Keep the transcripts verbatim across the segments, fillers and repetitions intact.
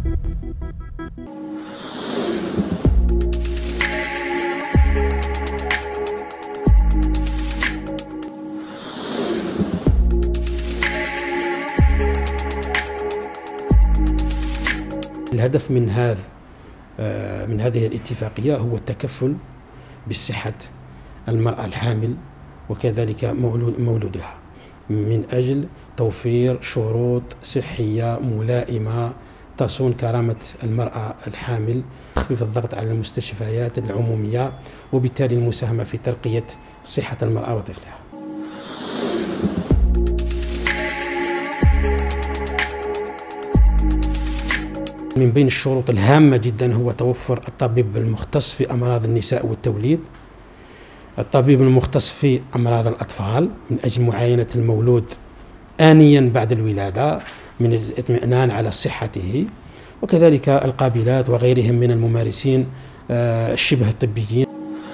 الهدف من هذا من هذه الاتفاقية هو التكفل بصحة المرأة الحامل وكذلك مولودها، من أجل توفير شروط صحية ملائمة تصون كرامة المرأة الحامل، تخفيف الضغط على المستشفيات العمومية، وبالتالي المساهمة في ترقية صحة المرأة وطفلها. من بين الشروط الهامة جدا هو توفر الطبيب المختص في أمراض النساء والتوليد، الطبيب المختص في أمراض الأطفال من أجل معاينة المولود آنيا بعد الولادة من الاطمئنان على صحته، وكذلك القابلات وغيرهم من الممارسين الشبه الطبيين.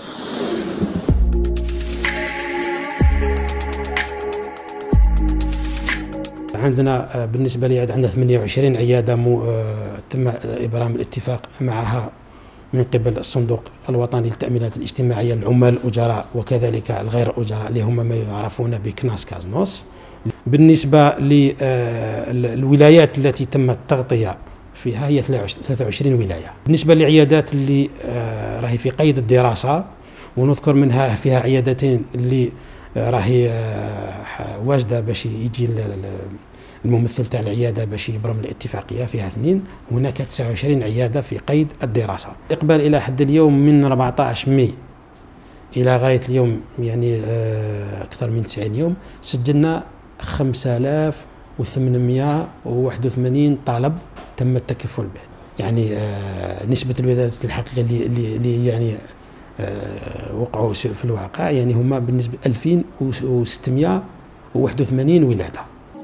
عندنا بالنسبة لي عندنا ثمانية وعشرين عيادة تم إبرام الاتفاق معها من قبل الصندوق الوطني للتأمينات الاجتماعية للعمال الأجراء وكذلك الغير الأجراء اللي هم ما يعرفون بكناس كازنوس. بالنسبة للولايات التي تم التغطية فيها هي ثلاثة وعشرين ولاية. بالنسبة للعيادات اللي راهي في قيد الدراسة، ونذكر منها فيها عيادتين اللي راهي واجده باش يجي الممثل تاع العياده باش يبرم الاتفاقيه، فيها اثنين. هناك تسعة وعشرين عياده في قيد الدراسه. الاقبال الى حد اليوم من أربعطاش ماي الى غايه اليوم يعني اكثر من تسعين يوم سجلنا خمسة آلاف وثمانمائة وواحد وثمانين طالب تم التكفل به. يعني نسبه الولادات الحقيقيه اللي, اللي يعني وقعوا في الواقع يعني هما بالنسبة ألفين وستمائة وواحد وثمانين ولادة.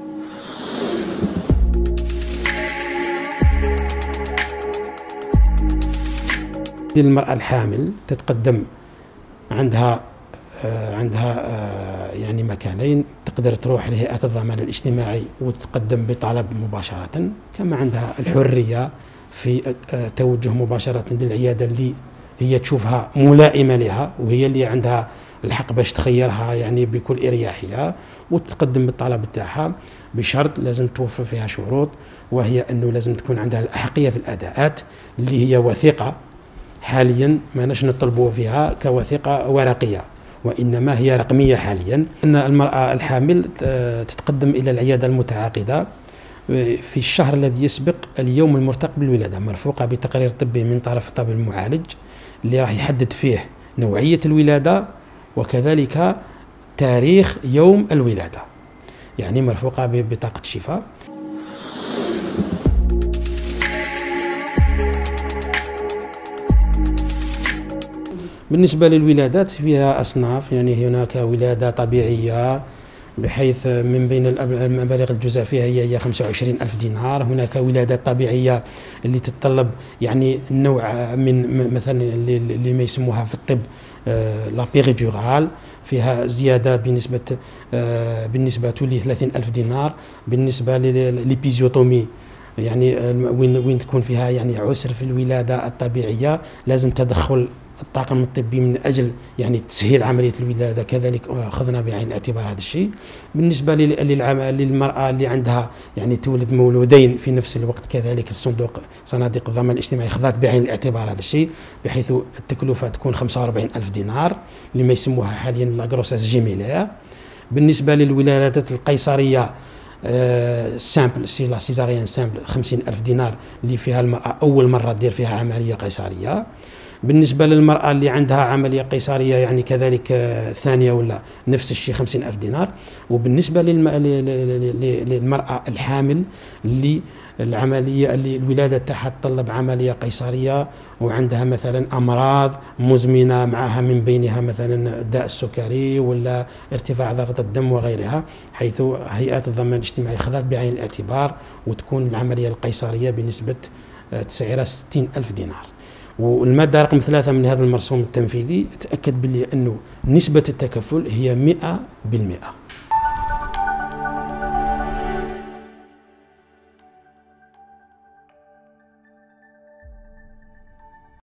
المرأة الحامل تتقدم عندها عندها يعني مكانين، تقدر تروح لهيئة الضمان الاجتماعي وتتقدم بطلب مباشرة، كما عندها الحرية في التوجه مباشرة للعيادة اللي هي تشوفها ملائمة لها وهي اللي عندها الحق باش تخيرها يعني بكل إريحية، وتتقدم بالطلب تاعها بشرط لازم توفر فيها شروط، وهي أنه لازم تكون عندها الأحقية في الأداءات اللي هي وثيقة. حاليا ما نش نطلبوا فيها كوثيقة ورقية، وإنما هي رقمية حاليا. أن المرأة الحامل تتقدم إلى العيادة المتعاقدة في الشهر الذي يسبق اليوم المرتقب بالولادة، مرفوقة بتقرير طبي من طرف الطبيب المعالج اللي راح يحدد فيه نوعية الولادة وكذلك تاريخ يوم الولادة، يعني مرفوقة ببطاقة شفاء. بالنسبة للولادات فيها أصناف، يعني هناك ولادة طبيعية بحيث من بين المبالغ الجزاء فيها هي خمسة وعشرين ألف دينار. هناك ولادات طبيعية اللي تتطلب يعني نوع من مثلا اللي ما يسموها في الطب لا بيريدورال، فيها زيادة بنسبة بالنسبة ل ثلاثين ألف دينار. بالنسبة للإبيزيوتومي يعني وين وين تكون فيها يعني عسر في الولادة الطبيعية، لازم تدخل الطاقم الطبي من اجل يعني تسهيل عمليه الولاده، كذلك اخذنا بعين الاعتبار هذا الشيء. بالنسبه للمراه اللي عندها يعني تولد مولودين في نفس الوقت، كذلك الصندوق صناديق الضمان الاجتماعي خذت بعين الاعتبار هذا الشيء، بحيث التكلفه تكون خمسة وأربعين ألف دينار اللي ما يسموها حاليا لا غروسيس جيميلير. بالنسبه للولادات القيصريه سامبل سي لا سيزاريان سامبل خمسين ألف دينار اللي فيها المراه اول مره دير فيها عمليه قيصريه. بالنسبة للمرأة اللي عندها عملية قيصرية يعني كذلك ثانية ولا نفس الشيء خمسين ألف دينار. وبالنسبة للمرأة الحامل اللي العملية اللي الولادة تاعها تطلب عملية قيصرية وعندها مثلا أمراض مزمنة معها، من بينها مثلا داء السكري ولا ارتفاع ضغط الدم وغيرها، حيث هيئة الضمان الاجتماعي خذت بعين الاعتبار وتكون العملية القيصرية بنسبة تسعيرها ستين ألف دينار. والمادة رقم ثلاثة من هذا المرسوم التنفيذي تأكد بلي أنه نسبة التكفل هي مئة بالمئة.